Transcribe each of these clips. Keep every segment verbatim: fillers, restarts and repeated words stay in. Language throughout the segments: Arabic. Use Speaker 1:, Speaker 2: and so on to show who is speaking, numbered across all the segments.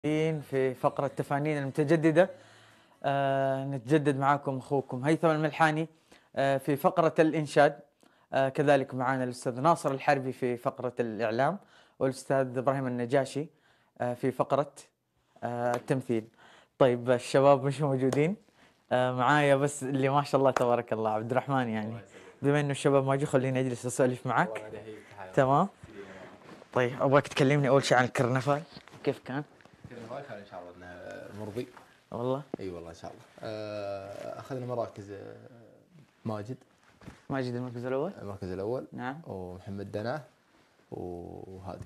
Speaker 1: في فقرة تفانين المتجددة. آه نتجدد معاكم أخوكم هيثم الملحاني آه في فقرة الإنشاد. آه كذلك معنا الأستاذ ناصر الحربي في فقرة الإعلام، والأستاذ إبراهيم النجاشي آه في فقرة آه التمثيل. طيب الشباب مش موجودين آه معايا، بس اللي ما شاء الله تبارك الله عبد الرحمن. يعني بما إنه الشباب ما جو خليني أجلس أسولف معك. تمام. طيب أبغاك تكلمني أول شيء عن الكرنفال، كيف كان؟
Speaker 2: الكرنفال كان ان شاء الله انه مرضي.
Speaker 1: والله
Speaker 2: اي والله ان شاء الله. آه، اخذنا مراكز آه، ماجد
Speaker 1: ماجد المركز الأول.
Speaker 2: المركز الاول.
Speaker 1: نعم.
Speaker 2: ومحمد دناه وهادي.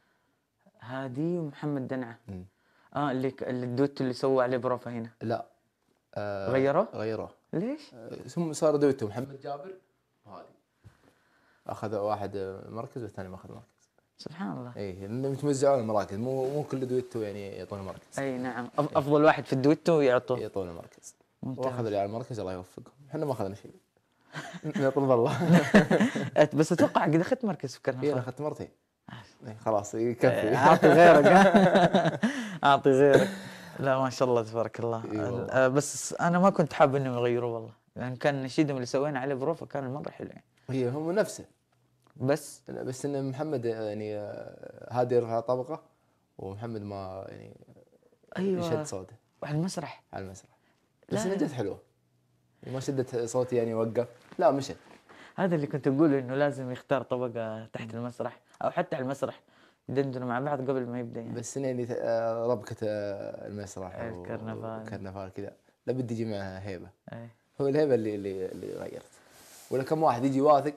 Speaker 1: هادي ومحمد دنعة.
Speaker 2: مم.
Speaker 1: اه اللي ك... اللي الدوت اللي سووا عليه بروفة هنا.
Speaker 2: لا. آه
Speaker 1: غيروه؟
Speaker 2: غيروه.
Speaker 1: ليش؟
Speaker 2: آه، ثم صار دويتو محمد جابر وهادي. اخذ واحد مركز والثاني ما اخذ مركز.
Speaker 1: سبحان الله.
Speaker 2: اي متوزعون المراكز، مو مو كل دويتو يعني يعطونه مركز.
Speaker 1: اي نعم. أف... افضل واحد في الدويتو يعطوه.
Speaker 2: يعطونه مركز.
Speaker 1: ممتاز.
Speaker 2: واخذ اللي على المركز الله يوفقهم، احنا ما اخذنا شيء. نطلب الله.
Speaker 1: بس اتوقع قد اخذت مركز في
Speaker 2: اي انا
Speaker 1: كرنفال.
Speaker 2: اخذت مرتين. إيه خلاص يكفي.
Speaker 1: اعطي غيرك. اعطي غيرك. لا ما شاء الله تبارك الله.
Speaker 2: إيه والله.
Speaker 1: آه بس انا ما كنت حاب انهم يغيروه والله، لان كان نشيدهم اللي سوينا عليه بروفة كان مره حلو يعني.
Speaker 2: هي هم نفسه.
Speaker 1: بس
Speaker 2: بس ان محمد يعني هادي يرفع طبقه ومحمد ما يعني
Speaker 1: ايوه
Speaker 2: يشد صوته
Speaker 1: على المسرح.
Speaker 2: على المسرح. بس
Speaker 1: لا
Speaker 2: انها جت حلوه، ما شدت صوتي يعني وقف، لا مشت.
Speaker 1: هذا اللي كنت اقوله، انه لازم يختار طبقة تحت المسرح او حتى على المسرح يدندنوا مع بعض قبل ما يبدا يعني.
Speaker 2: بس إن يعني ربكه المسرح
Speaker 1: الكرنفال.
Speaker 2: والكرنفال كذا لابد يجي معها هيبه.
Speaker 1: اي
Speaker 2: هو الهيبه اللي اللي اللي غيرت. ولا كم واحد يجي واثق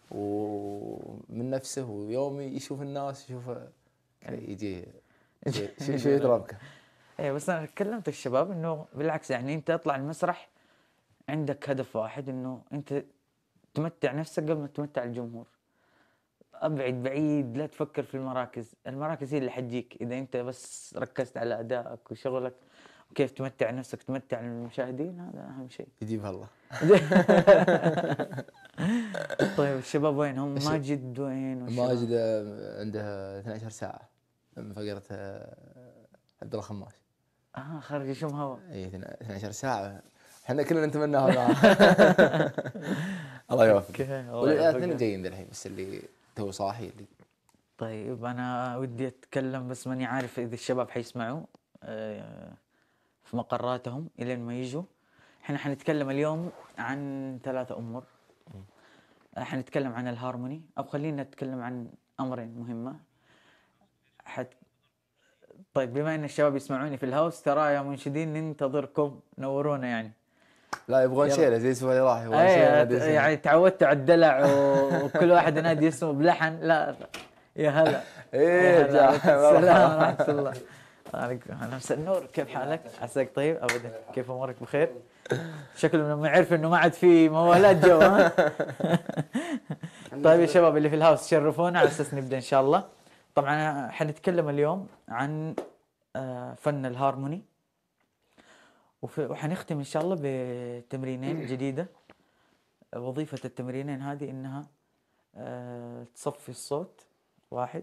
Speaker 2: ومن نفسه ويومي يشوف الناس يشوف يجي شوي شوي ربكه.
Speaker 1: اي بس انا كلمت الشباب انه بالعكس، يعني انت اطلع المسرح عندك هدف واحد، انه انت تمتع نفسك قبل ما تمتع الجمهور. ابعد بعيد، لا تفكر في المراكز، المراكز هي اللي حتجيك اذا انت بس ركزت على ادائك وشغلك وكيف تمتع نفسك تمتع المشاهدين. هذا اهم شيء.
Speaker 2: يجيبها الله.
Speaker 1: طيب الشباب وينهم؟ ماجد وين والشباب؟
Speaker 2: ماجد عنده اثنتي عشرة ساعة من فقرة عبد الله خماس.
Speaker 1: اه خارج يشم هوا.
Speaker 2: اي اثنتي عشرة ساعة، احنا كلنا نتمنى هذا. الله يوفقك. والاثنين جايين ذا الحين، بس اللي تو صاحي اللي.
Speaker 1: طيب انا ودي اتكلم بس ماني عارف اذا الشباب حيسمعوا آه في مقراتهم الين ما يجوا. احنا حنتكلم اليوم عن ثلاثة امور. حنتكلم عن الهارموني، او خلينا نتكلم عن امرين مهمة. حت... طيب بما ان الشباب يسمعوني في الهاوس، ترى يا منشدين ننتظركم، نورونا يعني.
Speaker 2: لا يبغون شيله زي الاسبوع اللي راح. يبغون
Speaker 1: شيله يعني تعودت على الدلع وكل واحد ينادي اسمه بلحن. لا يا هلا.
Speaker 2: ايه
Speaker 1: السلام ورحمة الله. عليكم مساء النور، كيف حالك؟ عساك طيب؟ ابدا، كيف امورك؟ بخير؟ شكله لما يعرف انه ما عاد في موالات جو. طيب يا شباب اللي في الهاوس شرفونا على اساس نبدا ان شاء الله. طبعا حنتكلم اليوم عن فن الهارموني، وحنختم ان شاء الله بتمرينين جديده. وظيفه التمرينين هذه انها تصفي الصوت واحد،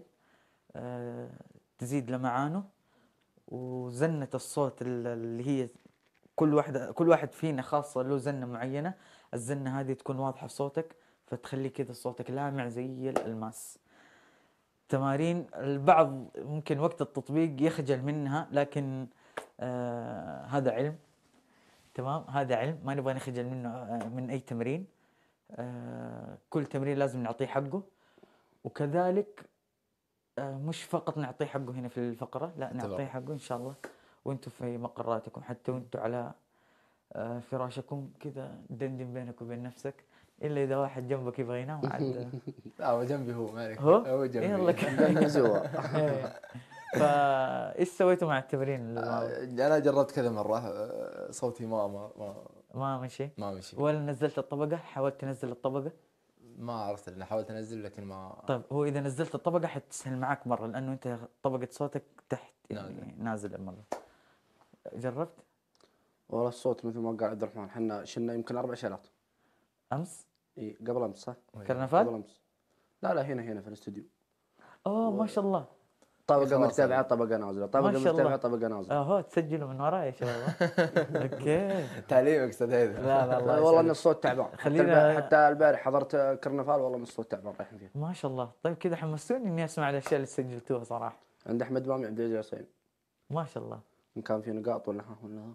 Speaker 1: تزيد لمعانه، وزنة الصوت اللي هي كل واحدة كل واحد فينا خاصة له زنة معينة. الزنة هذه تكون واضحة في صوتك فتخلي كذا صوتك لامع زي الألماس. تمارين البعض ممكن وقت التطبيق يخجل منها، لكن آه هذا علم. تمام، هذا علم ما نبغى نخجل منه آه من أي تمرين. آه كل تمرين لازم نعطيه حقه، وكذلك مش فقط نعطيه حقه هنا في الفقرة، لا نعطيه حقه إن شاء الله وانتم في مقراتكم، حتى وانتم على فراشكم كذا دندن بينك وبين نفسك، إلا إذا واحد جنبك يبغى ينام عاد.
Speaker 2: لا هو جنبي، هو مالك
Speaker 1: هو
Speaker 2: هو جنبي.
Speaker 1: يلا
Speaker 2: جنبي زوا.
Speaker 1: فإيش سويتوا مع التمرين؟
Speaker 2: أنا جربت كذا مرة، صوتي ما ما ما
Speaker 1: ما مشي
Speaker 2: ما مشي.
Speaker 1: ولا نزلت الطبقة؟ حاولت تنزل الطبقة؟
Speaker 2: ما عرفت، لأن حاولت أنزل لكن ما.
Speaker 1: طيب هو إذا نزلت الطبقة حتسهل معك مرة، لأنه أنت طبقة صوتك تحت يعني نازل مرة. جربت؟
Speaker 3: والله الصوت مثل ما قال عبد الرحمن، حنا شلنا يمكن أربع شيلات
Speaker 1: أمس؟
Speaker 3: إي قبل أمس صح؟
Speaker 1: كرنفال؟
Speaker 3: قبل أمس. لا لا هنا هنا في الاستوديو.
Speaker 1: أوه و... ما شاء الله.
Speaker 3: طبقة
Speaker 2: خلاص
Speaker 3: مرتفعة
Speaker 2: يعني.
Speaker 3: طبقة نازلة،
Speaker 1: ما
Speaker 3: طبقة
Speaker 1: شاء الله.
Speaker 3: مرتفعة طبقة نازلة.
Speaker 1: اهو تسجلوا من وراي يا شباب. اوكي.
Speaker 2: تعليمك استاذ هيثم.
Speaker 1: لا لا الله
Speaker 3: والله ان
Speaker 1: يسعدك.
Speaker 3: الصوت تعبان. حتى
Speaker 1: خلينا-
Speaker 3: الب- حتى البارح حضرت كرنفال، والله ان الصوت تعبان رايحين فيه.
Speaker 1: ما شاء الله. طيب كذا حمستوني اني اسمع الاشياء اللي سجلتوها صراحه.
Speaker 3: عند احمد مامي عبد العزيز ياسين،
Speaker 1: ما شاء الله.
Speaker 3: ان كان في نقاط ولا ها ولا ها.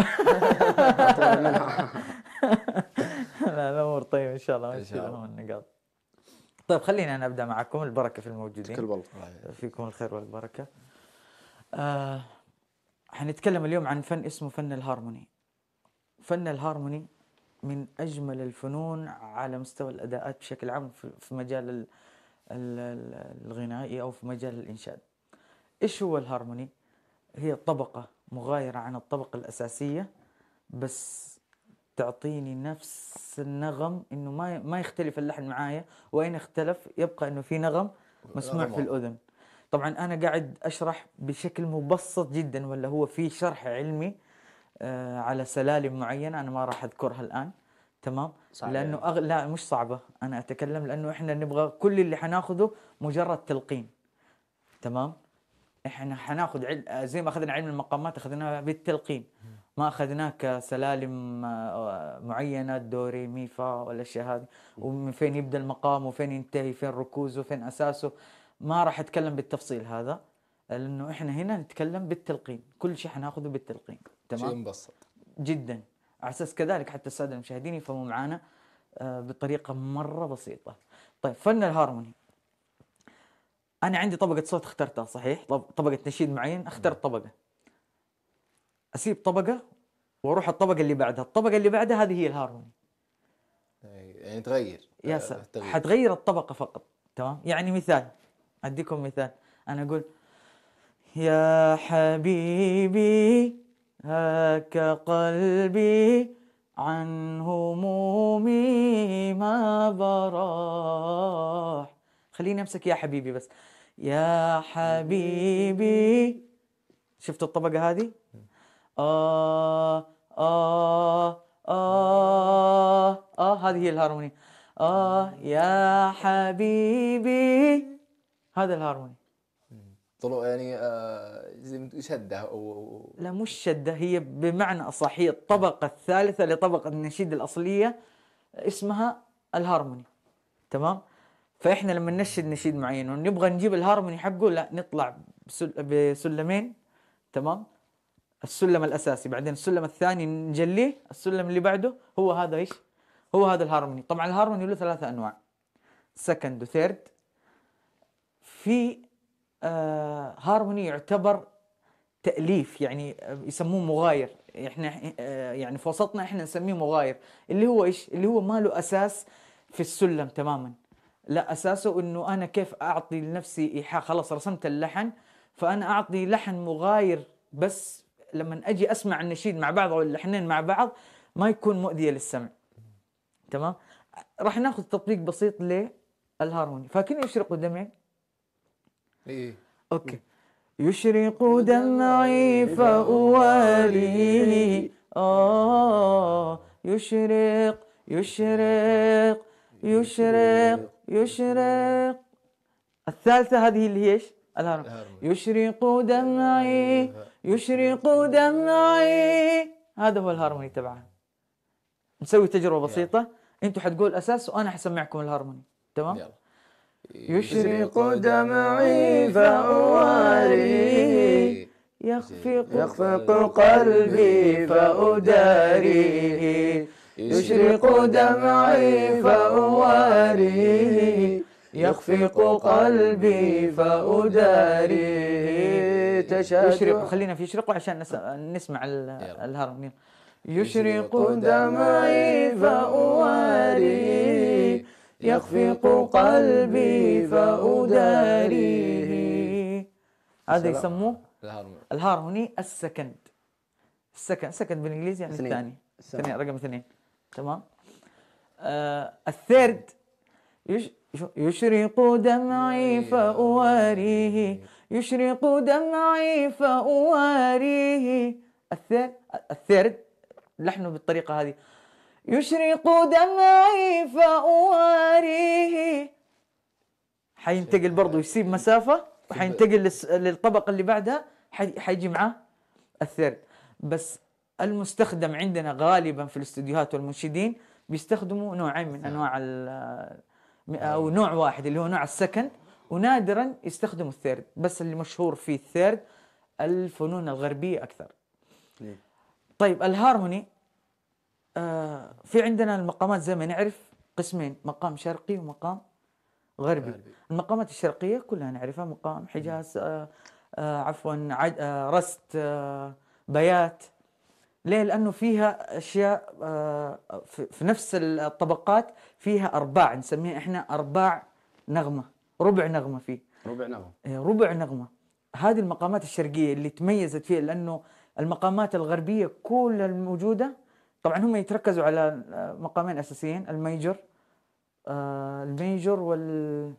Speaker 1: لا الامور طيب ان شاء الله.
Speaker 2: إن
Speaker 1: ما
Speaker 2: شاء
Speaker 1: شاء
Speaker 2: الله.
Speaker 1: الله النقاط. طيب خلينا انا ابدا معكم. البركه في
Speaker 3: كل
Speaker 1: الموجودين.
Speaker 3: بالله.
Speaker 1: فيكم الخير والبركه. آه حنتكلم اليوم عن فن اسمه فن الهارموني. فن الهارموني من اجمل الفنون على مستوى الاداءات بشكل عام في في مجال ال- ال- ال- الغنائي او في مجال الانشاد. ايش هو الهارموني؟ هي طبقة مغايرة عن الطبقة الأساسية، بس تعطيني نفس النغم، إنه ما ما يختلف اللحن معايا، وإن اختلف يبقى إنه في نغم مسموع في
Speaker 2: نغم.
Speaker 1: الأذن. طبعا أنا قاعد أشرح بشكل مبسط جدا، ولا هو في شرح علمي آه على سلالم معينة أنا ما راح أذكرها الآن. تمام.
Speaker 3: صعب
Speaker 1: لأنه
Speaker 3: يعني.
Speaker 1: أغ... لا مش صعبة. أنا أتكلم لأنه إحنا نبغى كل اللي حناخذه مجرد تلقين. تمام. احنا حناخذ عل... زي ما اخذنا علم المقامات اخذناها بالتلقين، ما اخذناه كسلالم آه، معينه دو ري مي فا والاشياء هذه، ومن فين يبدا المقام وفين ينتهي، فين ركوزه فين اساسه. ما راح اتكلم بالتفصيل هذا، لانه احنا هنا نتكلم بالتلقين، كل شيء حناخذه بالتلقين.
Speaker 2: شيء
Speaker 1: تمام
Speaker 2: مبسط.
Speaker 1: جدا، على اساس كذلك حتى الساده المشاهدين يفهموا معانا آه، بطريقه مره بسيطه. طيب فن الهارموني، أنا عندي طبقة صوت اخترتها صحيح، طب طبقة نشيد معين اخترت طبقة، أسيب طبقة وأروح الطبقة اللي بعدها، الطبقة اللي بعدها هذه هي الهارموني.
Speaker 2: يعني تغير.
Speaker 1: يا
Speaker 2: آه،
Speaker 1: سلام،
Speaker 2: تغيير.
Speaker 1: حتغير الطبقة فقط. تمام. يعني مثال، أديكم مثال. أنا أقول يا حبيبي هاك قلبي عن همومي ما براح. خليني أمسك يا حبيبي بس. يا حبيبي، شفتوا الطبقة هذه؟ آه آه آه آه هذه هي الهارموني. آه يا حبيبي، هذا الهارموني.
Speaker 2: طلوع يعني آه، زي ما تقول شده و...
Speaker 1: لا مش شدة، هي بمعنى أصح هي الطبقة الثالثة لطبقة النشيد الأصلية، اسمها الهارموني. تمام. فإحنا لما ننشد نشيد معين ونبغى نجيب الهارموني حقه، لا نطلع بسل... بسلمين. تمام. السلم الأساسي، بعدين السلم الثاني نجليه، السلم اللي بعده هو هذا إيش؟ هو هذا الهارموني. طبعا الهارموني له ثلاثة أنواع، سكند وثيرد. في آه هارموني يعتبر تأليف، يعني يسموه مغاير. احنا آه يعني في وسطنا احنا نسميه مغاير، اللي هو ايش؟ اللي هو ما له اساس في السلم تماما. لا، اساسه انه انا كيف اعطي لنفسي ايحاء. خلاص رسمت اللحن، فانا اعطي لحن مغاير، بس لما اجي اسمع النشيد مع بعض او اللحنين مع بعض ما يكون مؤذية للسمع. تمام. راح ناخذ تطبيق بسيط للهارموني. فاكرين يشرق دمعي؟
Speaker 2: ايه.
Speaker 1: اوكي. يشرق دمعي فأواريه. آه يشرق يشرق يشرق يشرق. الثالثة هذه اللي هي ايش؟ الهارموني.
Speaker 2: الهارموني.
Speaker 1: يشرق دمعي يشرق دمعي، هذا هو الهارموني تبعها. نسوي تجربة بسيطة، انتوا حتقول اساس وانا حسمعكم الهارموني. تمام.
Speaker 2: يلا.
Speaker 1: يشرق دمعي فأواريه، يخفق
Speaker 3: يخفق
Speaker 1: قلبي فأداريه. يشرق دمعي فأواريه، يخفق قلبي فأداريه. يشرق، خلينا في يشرق عشان نس... نسمع ال-
Speaker 2: يلا.
Speaker 1: الهارموني. يشرق دمعي فأواريه، يخفق قلبي فأداريه. هذا
Speaker 3: سلام.
Speaker 1: يسموه
Speaker 2: الهارموني.
Speaker 1: الهارموني السكند. السكند سكند بالانجليزي يعني
Speaker 3: اثنين.
Speaker 1: الثاني.
Speaker 3: الثاني.
Speaker 1: اثنين، رقم اثنين. تمام. آه الثيرد يش يشرق دمعي فأواريه، يشرق دمعي فأواريه. الثيرد الثيرد لحنه بالطريقة هذه. يشرق دمعي فأواريه، حينتقل برضو، يسيب مسافة وحينتقل للس- للطبقة اللي بعدها، حي- حيجي معاه الثيرد. بس المستخدم عندنا غالبا في الاستديوهات والمنشدين بيستخدموا نوعين من انواع ال- او نوع واحد اللي هو نوع السكند، ونادرا يستخدموا الثيرد، بس اللي مشهور فيه الثيرد الفنون الغربية اكثر.
Speaker 3: إيه.
Speaker 1: طيب الهارموني، آه في عندنا المقامات زي ما نعرف قسمين، مقام شرقي ومقام غربي.
Speaker 2: غربي.
Speaker 1: المقامات الشرقية كلها نعرفها، مقام حجاز، آه آه عفوا عد آه رست، آه بيات. ليه؟ لأنه فيها أشياء آه في, في نفس الطبقات فيها أرباع، نسميها إحنا أرباع نغمة، ربع نغمة فيه،
Speaker 3: ربع نغمة.
Speaker 1: إيه، ربع نغمة. هذه المقامات الشرقية اللي تميزت فيها، لأنه المقامات الغربية كلها الموجودة طبعا هم يتركزوا على آه، مقامين أساسيين، الميجر، آه الميجر وال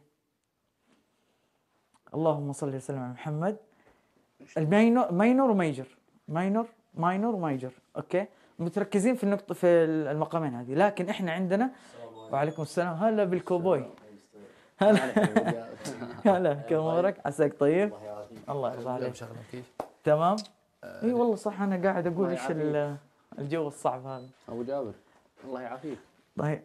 Speaker 1: اللهم صل وسلم على محمد، المينور ماينور وميجر، ماينور ماينور وميجر، اوكي، متركزين في النقطة في المقامين هذه. لكن احنا عندنا، وعليكم السلام، هلا بالكوبوي، هلا هلا كم امورك؟ عساك طيب؟ الله يرضى عليك.
Speaker 2: شغله كيف؟
Speaker 1: تمام؟ اي والله صح، انا قاعد اقول
Speaker 3: الله
Speaker 1: ايش
Speaker 3: يعافيك.
Speaker 1: ال- الجو الصعب هذا.
Speaker 3: ابو جابر الله يعافيك.
Speaker 1: طيب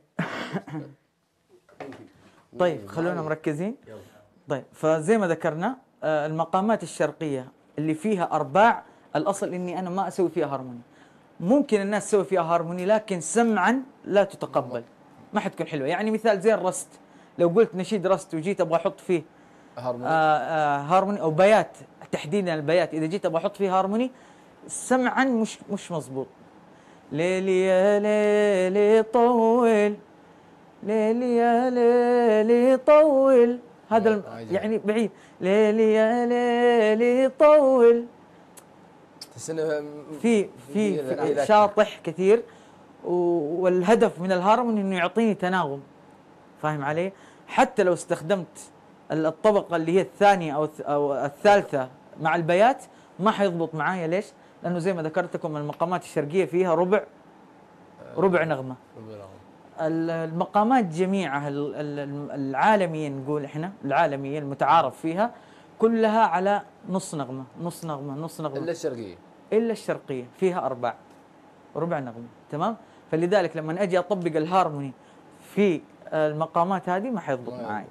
Speaker 1: طيب خلونا مركزين. طيب فزي ما ذكرنا، آه، المقامات الشرقية اللي فيها أرباع، الأصل إني أنا ما أسوي فيها هارموني. ممكن الناس تسوي فيها هارموني لكن سمعا لا تتقبل، ما حتكون حلوة. يعني مثال زي الرست، لو قلت نشيد رست وجيت أبغى أحط فيه
Speaker 2: هارموني.
Speaker 1: آه آه هارموني أو بيات، تحديدا البيات، إذا جيت أبغى أحط فيه هارموني سمعا مش مش مزبوط. ليلي يا ليلي طول، ليلي يا ليلي طول، هذا الم...
Speaker 2: آه،
Speaker 1: يعني بعيد. ليلي يا ليلي طول،
Speaker 2: تحس انه
Speaker 1: في في, في شاطح كثير، و- والهدف من الهارموني انه يعطيني تناغم، فاهم علي؟ حتى لو استخدمت ال- الطبقة اللي هي الثانية او الث- او الثالثة مع البيات ما حيضبط معايا. ليش؟ لانه زي ما ذكرت لكم المقامات الشرقية فيها ربع ربع نغمة. ال- المقامات جميعها ال- ال- العالمية، نقول احنا العالمية المتعارف فيها كلها على نص نغمة نص نغمة نص نغمة،
Speaker 2: الا الشرقيه.
Speaker 1: إلا الشرقية فيها أرباع ربع نغمة. تمام؟ فلذلك لما أجي أطبق الهارموني في المقامات هذه ما حيضبط
Speaker 2: ما
Speaker 1: معي.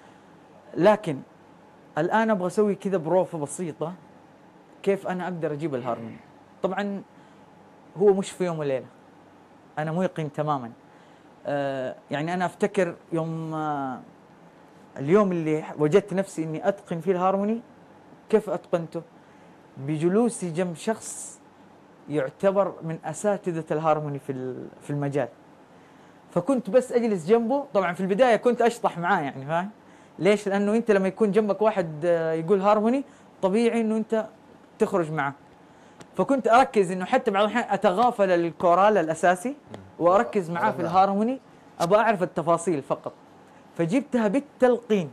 Speaker 1: لكن الآن أبغى أسوي كذا بروفة بسيطة كيف أنا أقدر أجيب الهارموني. طبعا هو مش في يوم وليلة، أنا موقن تماما. آه يعني أنا أفتكر يوم آه اليوم اللي وجدت نفسي إني أتقن فيه الهارموني، كيف أتقنته؟ بجلوسي جنب شخص يعتبر من اساتذه الهارموني في ال- في المجال. فكنت بس اجلس جنبه. طبعا في البدايه كنت اشطح معاه، يعني فاهم ليش؟ لانه انت لما يكون جنبك واحد آه، يقول هارموني طبيعي انه انت تخرج معه. فكنت اركز انه حتى بعض الاحيان اتغافل الكورال الاساسي واركز معاه في الهارموني، ابغى اعرف التفاصيل فقط. فجبتها بالتلقين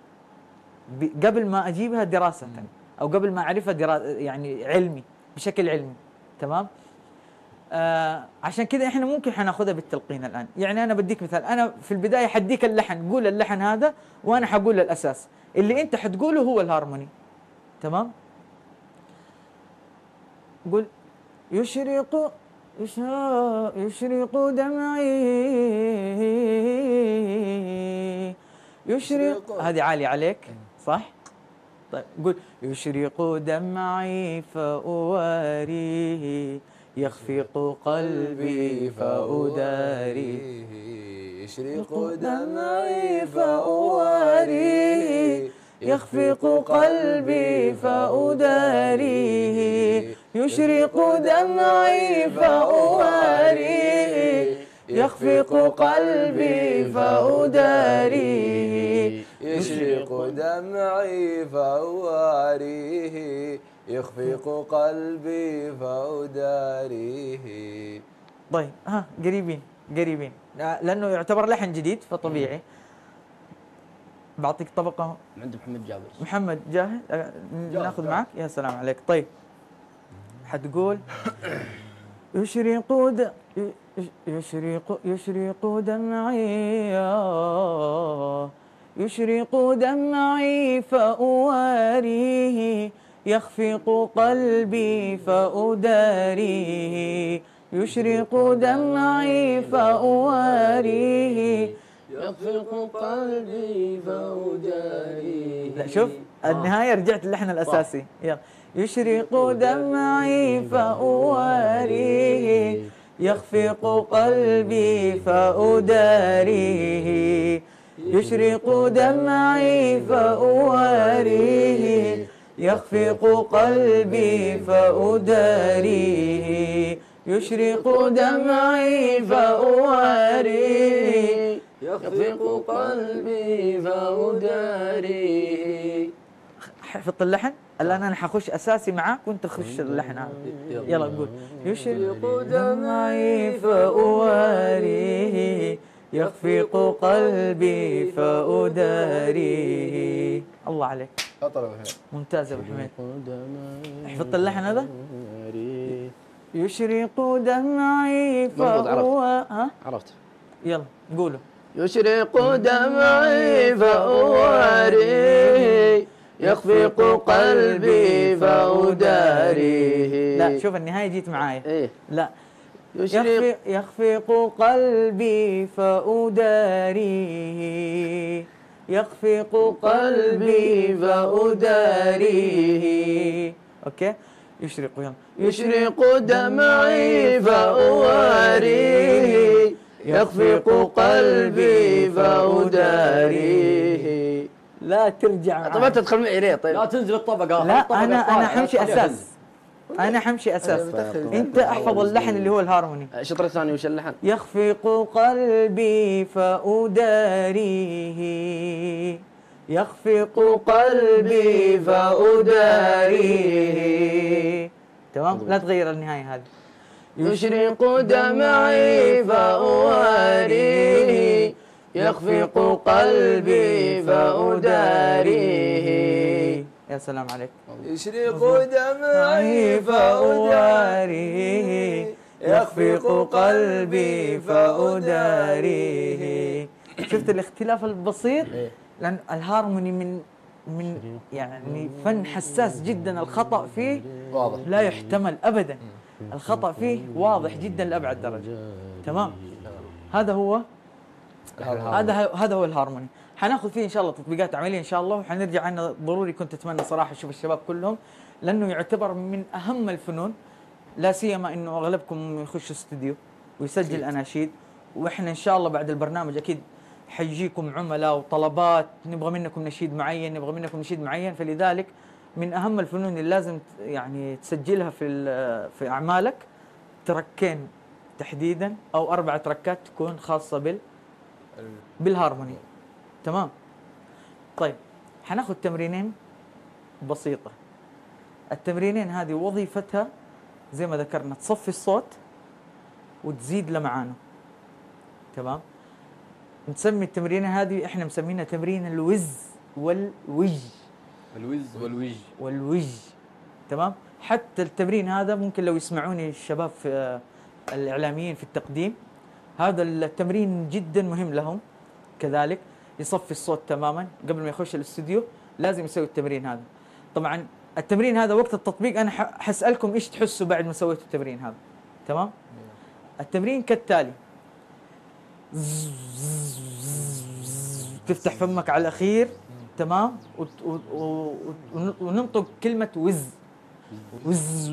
Speaker 1: ب- قبل ما اجيبها دراسه، او قبل ما اعرفها درا... يعني علمي، بشكل علمي. تمام؟ آه عشان كذا احنا ممكن حناخذها بالتلقين الان. يعني انا بديك مثال، انا في البدايه حديك اللحن، قول اللحن هذا وانا حقول الاساس، اللي انت حتقوله هو الهارموني. تمام؟ قول يشرق يشرق يشرق دمعي، يشرق، هذه عالية عليك صح؟ طيب قول يشرق دمعي فأواريه، يخفق قلبي فأداريه،
Speaker 2: يشرق دمعي فأواريه،
Speaker 1: يخفق قلبي فأداريه، يشرق دمعي فأواريه، يخفق قلبي فأداريه،
Speaker 2: يشرق دمعي فأواريه، يخفق قلبي فأداريه.
Speaker 1: طيب ها قريبين قريبين، لأنه يعتبر لحن جديد فطبيعي. بعطيك طبقة.
Speaker 3: عند محمد جابر.
Speaker 1: محمد جاهز؟ أه، ناخذ معك. يا سلام عليك. طيب حتقول يشرق د... يشرق يشرق دمعي، يشرق دمعي فأواريه، يخفق قلبي فأداريه. يشرق دمعي فأواريه،
Speaker 3: يخفق قلبي فأداريه.
Speaker 1: لا شوف النهاية رجعت اللحن الأساسي. يلا. يشرق دمعي فأواريه، يخفق قلبي فأداريه. يشرق دمعي فأواريه، يخفق قلبي فأداريه. يشرق دمعي فأواريه،
Speaker 3: يخفق قلبي فأداريه.
Speaker 1: حفظت اللحن؟ الآن أنا حخش أساسي معاك وأنت تخش اللحن هذا. يلا نقول. يشرق دمعي فأواريه، يخفق قلبي فأداريه. الله عليك، ممتاز يا أبو حميد. حفظت اللحن هذا؟ يشرق دمعي فأواريه. ها؟
Speaker 3: عرفت.
Speaker 1: يلا قولوا.
Speaker 3: يشرق دمعي فأواريه، يخفق قلبي فأداريه.
Speaker 1: لا شوف النهاية جيت معايا.
Speaker 3: ايه
Speaker 1: لا.
Speaker 3: يشرق
Speaker 1: يخفق, يخفق قلبي فأداريه، يخفق قلبي فأداريه. اوكي. يشرق. يلا.
Speaker 3: يشرق دمعي فأواريه، يخفق قلبي فأداريه.
Speaker 1: لا ترجع
Speaker 3: طب انت تدخل معي ليه طيب؟
Speaker 4: لا تنزل الطبقة.
Speaker 1: لا
Speaker 4: الطبقة
Speaker 1: انا
Speaker 4: الثانية،
Speaker 1: انا حمشي
Speaker 4: خليها
Speaker 1: اساس. انا حمشي اساس.
Speaker 3: متأخر.
Speaker 1: انت احفظ اللحن اللي هو الهارموني.
Speaker 3: الشطر الثاني وش اللحن؟
Speaker 1: يخفق قلبي فأداريه، يخفق قلبي فأداريه. تمام. لا تغير النهاية هذه.
Speaker 3: يشرق دمعي فأواريه، يخفق قلبي فأداريه.
Speaker 1: يا سلام عليك.
Speaker 2: يشرق دمعي
Speaker 1: فأواريه، يخفق قلبي فأداريه. شفت الاختلاف البسيط؟ لأن الهارموني من من يعني فن حساس جدا، الخطأ فيه
Speaker 2: واضح.
Speaker 1: لا يحتمل أبدا. الخطأ فيه واضح جدا لأبعد درجة. تمام. هذا هو هذا هذا هو الهارموني. حناخذ فيه ان شاء الله تطبيقات عمليه ان شااء الله، وحنرجع. انا ضروري كنت اتمنى صراحه اشوف الشباب كلهم، لانه يعتبر من اهم الفنون، لا سيما انه اغلبكم يخش استوديو ويسجل اناشيد. واحنا ان شاء الله بعد البرنامج اكيد حيجيكم عملاء وطلبات، نبغى منكم نشيد معين، نبغى منكم نشيد معين. فلذلك من اهم الفنون اللي لازم يعني تسجلها في في اعمالك تركين تحديدا او اربع تركات تكون خاصه بال بالهارموني. تمام. طيب حناخذ تمرينين بسيطة. التمرينين هذه وظيفتها زي ما ذكرنا تصفي الصوت وتزيد لمعانه. تمام. نسمي التمرينة هذه احنا مسمينها تمرين الوز والوج.
Speaker 4: الوز والوج.
Speaker 1: والوج. تمام. حتى التمرين هذا ممكن لو يسمعوني الشباب في الإعلاميين في التقديم، هذا التمرين جدا مهم لهم كذلك. يصفي الصوت تماما قبل ما يخش الاستوديو، لازم يسوي التمرين هذا. طبعا التمرين هذا وقت التطبيق انا حسألكم ايش تحسوا بعد ما سويتوا التمرين هذا. تمام. التمرين كالتالي: تفتح فمك على الاخير. تمام. وننطق كلمة وز. وز.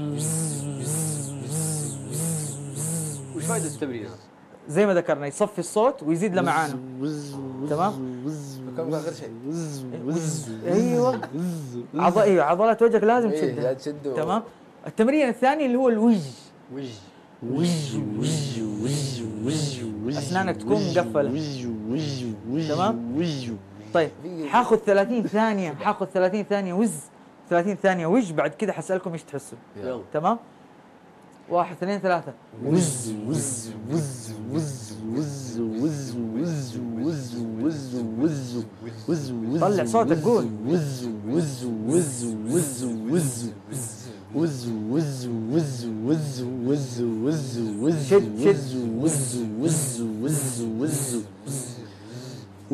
Speaker 4: وش فائدة التمرين هذا؟
Speaker 1: زي ما ذكرنا يصفي الصوت ويزيد لمعانه. تمام.
Speaker 2: كم غير شيء.
Speaker 1: ايوه. عض... ايوه عضلات وجهك لازم
Speaker 2: إيه،
Speaker 1: تشدها.
Speaker 2: لا تشده.
Speaker 1: تمام. التمرين الثاني اللي هو الوج.
Speaker 4: وج.
Speaker 1: وج وج وج وج. اسنانك تكون مقفله. تمام. طيب حاخذ ثلاثين ثانية، حاخذ ثلاثين ثانية وز، ثلاثين ثانية وج. بعد كذا حسألكم ايش تحسوا.
Speaker 4: يلا.
Speaker 1: تمام. واحد اثنين ثلاثة.
Speaker 3: وز وز وز وز وز وز وز وز وز وز وز وز.
Speaker 1: طلع صوتك قول.
Speaker 3: وز وز وز وز وز وز وز وز وز وز وز وز
Speaker 1: شد شد.
Speaker 3: وز وز وز وز وز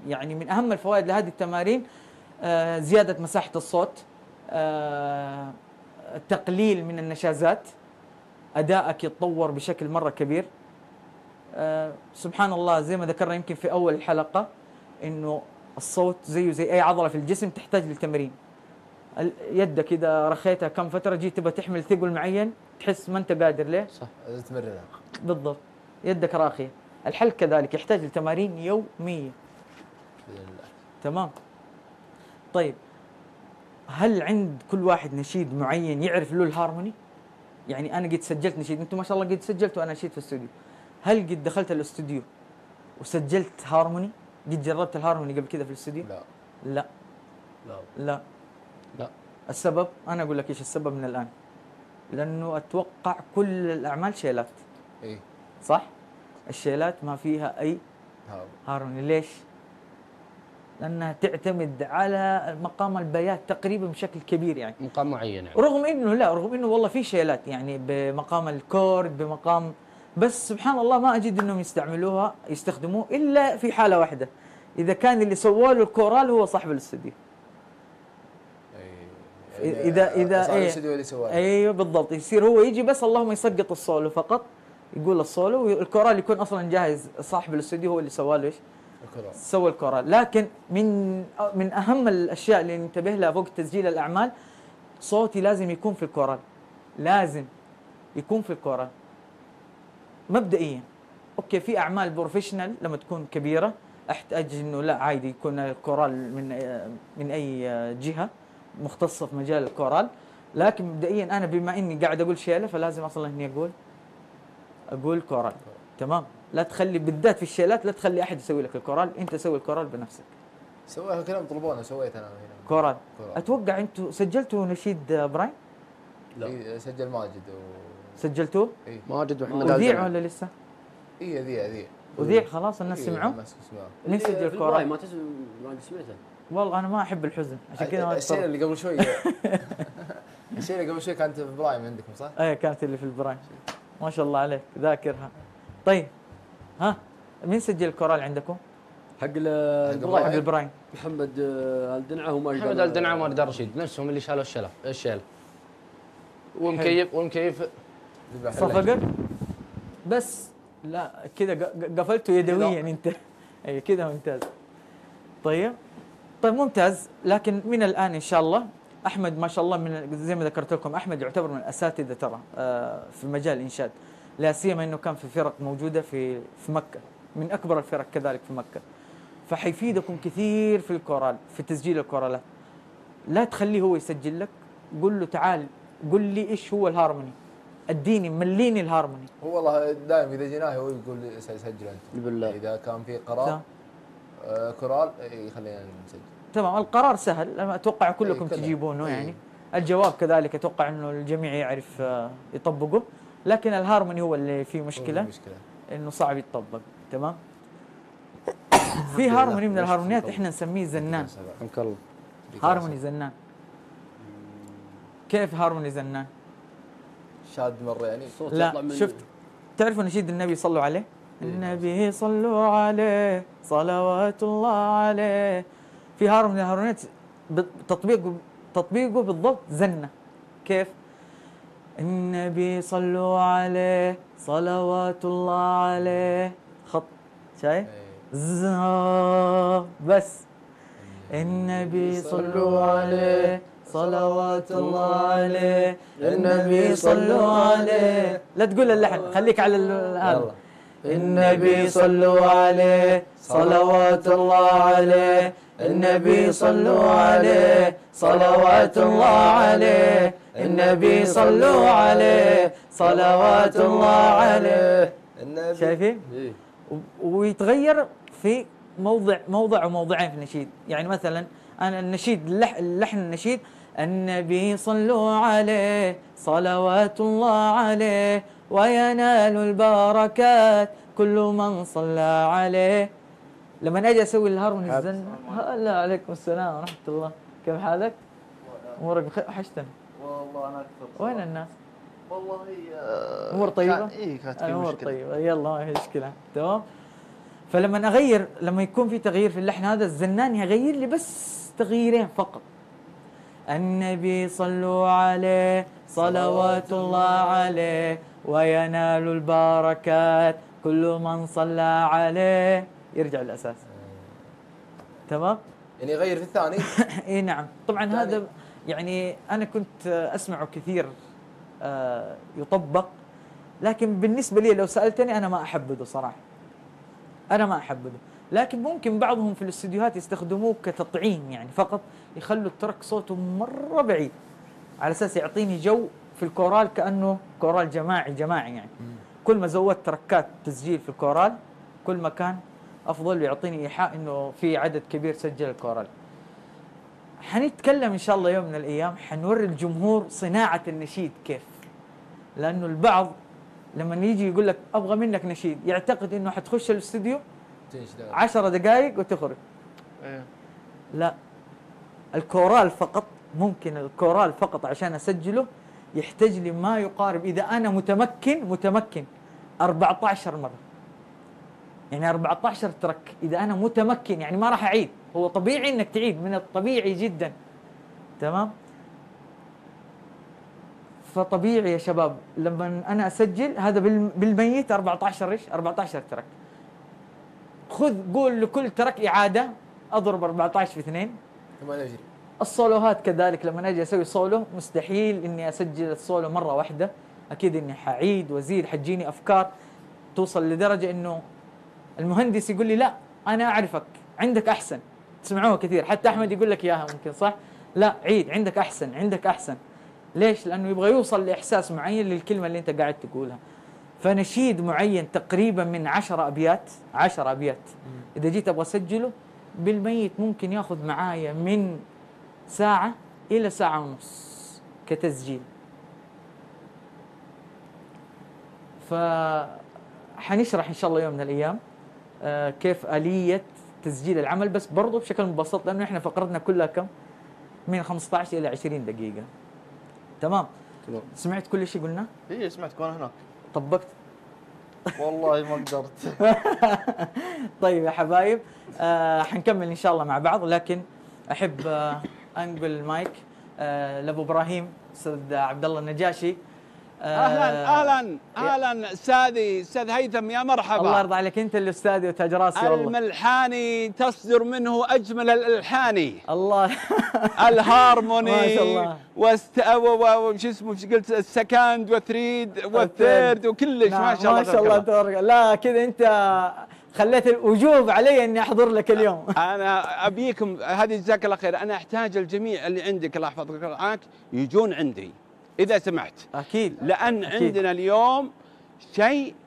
Speaker 1: يعني من اهم الفوائد لهذه التمارين آه، زياده مساحه الصوت، آه، تقليل من النشازات، ادائك يتطور بشكل مره كبير. آه، سبحان الله زي ما ذكرنا يمكن في اول الحلقه انه الصوت زيه زي اي عضله في الجسم تحتاج للتمرين. ال- يدك اذا رخيتها كم فتره جيت تبغى تحمل ثقل معين تحس ما انت قادر، ليه؟
Speaker 3: صح.
Speaker 2: لازم تمرنها.
Speaker 1: بالضبط، يدك راخيه. الحلق كذلك يحتاج لتمارين يوميه.
Speaker 2: باذن الله.
Speaker 1: تمام. طيب هل عند كل واحد نشيد معين يعرف له الهارموني؟ يعني انا قد سجلت نشيد، انتم ما شاء الله قد سجلتوا انا نشيد في الاستوديو. هل قد دخلت الاستوديو وسجلت هارموني؟ قد جربت الهارموني قبل كذا في الاستوديو؟
Speaker 2: لا
Speaker 1: لا
Speaker 3: لا
Speaker 1: لا.
Speaker 3: لا.
Speaker 1: السبب انا اقول لك ايش السبب من الان. لانه اتوقع كل الاعمال شيلات،
Speaker 2: اي
Speaker 1: صح؟ الشيلات ما فيها اي
Speaker 2: هذا
Speaker 1: هارموني. ليش؟ لانها تعتمد على مقام البيات تقريبا بشكل كبير يعني.
Speaker 3: مقام معين يعني.
Speaker 1: رغم انه لا رغم انه والله في شيلات يعني بمقام الكورد بمقام، بس سبحان الله ما اجد انهم يستعملوها يستخدموه الا في حاله واحده، اذا كان اللي سوى له الكورال هو صاحب الاستوديو.
Speaker 2: اي
Speaker 1: إذا- إذا
Speaker 2: صار
Speaker 1: إيه.
Speaker 2: الاستوديو اللي سواه.
Speaker 1: ايوه بالضبط، يصير هو يجي بس اللهم يسقط السولو فقط، يقول السولو والكورال يكون اصلا جاهز، صاحب الاستوديو هو اللي سوى له ايش؟
Speaker 2: الكرة.
Speaker 1: سوى الكورال. لكن من من اهم الاشياء اللي ننتبه لها فوق تسجيل الاعمال، صوتي لازم يكون في الكورال، لازم يكون في الكورال مبدئيا. اوكي في اعمال بروفيشنال لما تكون كبيره احتاج انه لا عادي يكون الكورال من من اي جهه مختصه في مجال الكورال، لكن مبدئيا انا بما اني قاعد اقول شيله فلازم اصلا اني اقول اقول كورال. تمام. لا تخلي بالذات في الشيلات لا تخلي احد يسوي لك الكورال، انت سوي الكورال بنفسك.
Speaker 2: سويها كلام طلبونا سويت انا هنا.
Speaker 1: كورال.
Speaker 2: كورال.
Speaker 1: اتوقع انتم سجلتوا نشيد براين؟
Speaker 3: لا.
Speaker 2: إيه سجل ماجد و
Speaker 1: سجلتوه؟
Speaker 2: اي
Speaker 3: ماجد ومحمد آل
Speaker 1: اذيع
Speaker 3: زمن.
Speaker 1: ولا لسه؟
Speaker 2: اي ذي ذي
Speaker 1: اذيع خلاص الناس
Speaker 2: إيه،
Speaker 1: سمعوا؟
Speaker 2: الناس سمعوا.
Speaker 1: مين سجل
Speaker 3: في
Speaker 1: الكورال؟
Speaker 3: البرايم ما تسمع ما قد سمعته.
Speaker 1: والله انا ما احب الحزن عشان كذا ما
Speaker 2: الشيء
Speaker 1: أتفرج.
Speaker 2: اللي قبل شوي الشيء اللي قبل شوي كانت في برايم عندكم صح؟
Speaker 1: ايه كانت اللي في البراين. ما شاء الله عليك ذاكرها. طيب ها مين سجل الكورال عندكم؟
Speaker 3: حق
Speaker 2: حق
Speaker 3: البرايم
Speaker 1: حق البراين.
Speaker 3: محمد آه، الدنعه وماجد
Speaker 4: محمد الدنعه وماجد الرشيد نفسهم اللي شالوا الشلة الشيله. والمكيف والمكيف
Speaker 2: ذبح
Speaker 1: صفقك بس لا كذا ق- قفلته يدويا انت. اي كذا ممتاز. طيب طيب ممتاز. لكن من الان ان شاء الله احمد ما شاء الله من زي ما ذكرت لكم احمد يعتبر من الاساتذه ترى آه، في مجال الانشاد، لا سيما انه كان في فرق موجوده في في مكه، من اكبر الفرق كذلك في مكه، فحيفيدكم كثير في الكورال في تسجيل الكورالات. لا تخليه هو يسجل لك، قل له تعال قل لي ايش هو الهارموني، اديني مليني الهارموني.
Speaker 2: هو والله دائما اذا جيناه هو يقول لي سجل انت.
Speaker 3: بالله.
Speaker 2: اذا كان في
Speaker 1: تمام.
Speaker 2: قرار آه كورال إيه، يخلينا نسجل.
Speaker 1: تمام. القرار سهل، أنا اتوقع كلكم
Speaker 2: إيه، كلنا.
Speaker 1: تجيبونه
Speaker 2: إيه.
Speaker 1: يعني. الجواب كذلك اتوقع انه الجميع يعرف آه، يطبقه، لكن الهارموني هو اللي فيه مشكله
Speaker 2: مشكله
Speaker 1: انه صعب يتطبق. تمام. في هارموني من الهارمونيات احنا نسميه زنان.
Speaker 3: حمك الله.
Speaker 1: هارموني زنان. كيف هارموني زنان؟
Speaker 2: شاد مره يعني.
Speaker 3: صوت يطلع
Speaker 1: لا
Speaker 3: من
Speaker 1: شفت تعرفوا نشيد النبي صلوا عليه؟ النبي صلوا عليه صلوات الله عليه. في هارموني من الهارمونيات ب- تطبيقه تطبيقه بالضبط زنه. كيف؟ النبي صلوا عليه صلوات الله عليه، خط شايف؟
Speaker 2: إيه.
Speaker 1: زا بس النبي صلوا عليه صلوات الله عليه، النبي صلوا عليه. لا تقول اللحن خليك على ال- هذا. النبي صلوا عليه صلوات الله عليه، النبي صلوا عليه صلوات الله عليه، النبي صلوا عليه صلوات الله عليه.
Speaker 2: النبي
Speaker 1: شايفين؟
Speaker 3: إيه.
Speaker 1: و- ويتغير في موضع موضع وموضعين في النشيد. يعني مثلا انا النشيد اللح اللحن النشيد النبي صلوا عليه صلوات الله عليه وينال البركات كل من صلى عليه. لما اجي اسوي الهارموني الزن هلا عليكم السلام ورحمه الله، كيف حالك؟ امورك بخير؟ وحشتنا.
Speaker 4: والله انا اكثر.
Speaker 1: وين الناس؟
Speaker 4: والله
Speaker 1: امور طيبه؟
Speaker 4: اي كانت في
Speaker 1: الامور
Speaker 4: مشكله.
Speaker 1: طيبه، يلا ما في مشكله. تمام. فلما اغير، لما يكون في تغيير في اللحن هذا، الزنان يغير لي بس تغييرين فقط. النبي صلوا عليه صلوات الله عليه وينال البركات كل من صلى عليه، يرجع الاساس. تمام؟
Speaker 2: يعني يغير في الثاني.
Speaker 1: اي نعم، طبعا
Speaker 2: الثاني.
Speaker 1: هذا يعني انا كنت اسمعه كثير آه، يطبق، لكن بالنسبه لي لو سالتني انا ما احبذه صراحه. انا ما احبذه، لكن ممكن بعضهم في الاستديوهات يستخدموه كتطعيم، يعني فقط يخلوا الترك صوته مره بعيد على اساس يعطيني جو في الكورال كانه كورال جماعي جماعي يعني. كل ما زودت تركات تسجيل في الكورال كل ما كان افضل، ويعطيني ايحاء انه في عدد كبير سجل الكورال. حنتكلم ان شاء الله يوم من الايام، حنوري الجمهور صناعه النشيد كيف. لانه البعض لما يجي يقول لك ابغى منك نشيد يعتقد انه حتخش الاستوديو عشر دقائق وتخرج.
Speaker 4: إيه.
Speaker 1: لا، الكورال فقط، ممكن الكورال فقط عشان اسجله يحتاج لي ما يقارب، اذا انا متمكن متمكن أربعة عشر مره. يعني أربعة عشر ترك اذا انا متمكن، يعني ما راح اعيد. هو طبيعي انك تعيد، من الطبيعي جدا. تمام؟ فطبيعي يا شباب لما انا اسجل هذا بالميت أربعة عشر ايش؟ أربعة عشر ترك. خذ قول لكل ترك اعاده، اضرب أربعة عشر في اثنين.
Speaker 2: ثمانية وعشرين.
Speaker 1: الصولوهات كذلك، لما اجي اسوي صولو مستحيل اني اسجل الصولو مره واحده، اكيد اني حعيد وازيد، حتجيني افكار توصل لدرجه انه المهندس يقول لي لا انا اعرفك عندك احسن. تسمعوها كثير، حتى احمد يقول لك اياها ممكن، صح؟ لا عيد، عندك احسن عندك احسن. ليش؟ لانه يبغى يوصل لاحساس معين للكلمه اللي انت قاعد تقولها. فنشيد معين تقريبا من عشرة ابيات، عشرة ابيات اذا جيت ابغى اسجله بالميت ممكن ياخذ معايا من ساعة إلى ساعة ونص كتسجيل. فحنشرح إن شاء الله يوم من الأيام آه كيف آلية تسجيل العمل، بس برضو بشكل مبسط، لأنه إحنا فقرتنا كلها كم؟ من خمسة عشر إلى عشرين دقيقة. تمام؟
Speaker 4: تمام.
Speaker 1: سمعت كل شيء قلنا؟
Speaker 3: اي سمعتك وانا هناك.
Speaker 1: طبقت؟
Speaker 3: والله ما قدرت.
Speaker 1: طيب يا حبايب، آه حنكمل إن شاء الله مع بعض، لكن أحب آه انقل المايك آه لابو ابراهيم استاذ عبد الله النجاشي.
Speaker 5: آه اهلا اهلا اهلا استاذي استاذ هيثم، يا مرحبا.
Speaker 1: الله يرضى عليك، انت الاستاذ وتاج راسي والله.
Speaker 5: الملحاني تصدر منه اجمل الالحان.
Speaker 1: الله.
Speaker 5: الهارموني
Speaker 1: ما شاء الله.
Speaker 5: وست وش اسمه وش قلت، السكند والثريد والثيرد وكلش.
Speaker 1: نعم.
Speaker 5: ما شاء الله
Speaker 1: ما شاء الله تبارك. لا كذا انت خليت الوجوب علي اني احضر لك اليوم.
Speaker 5: انا ابيكم، هذه جزاك الله خير، انا احتاج الجميع اللي عندك الله يحفظك معك يجون عندي اذا سمحت.
Speaker 1: اكيد.
Speaker 5: لان
Speaker 1: أكيد.
Speaker 5: عندنا اليوم شيء